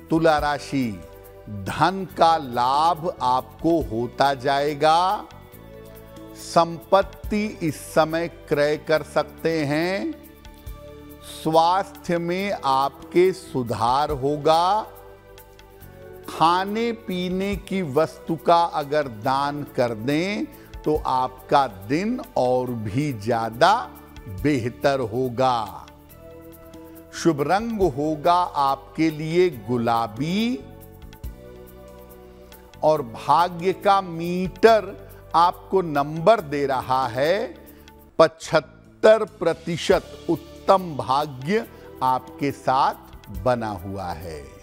तुला राशि, धन का लाभ आपको होता जाएगा। संपत्ति इस समय क्रय कर सकते हैं। स्वास्थ्य में आपके सुधार होगा। खाने पीने की वस्तु का अगर दान कर दें तो आपका दिन और भी ज्यादा बेहतर होगा। शुभ रंग होगा आपके लिए गुलाबी और भाग्य का मीटर आपको नंबर दे रहा है 75%। उत्तम भाग्य आपके साथ बना हुआ है।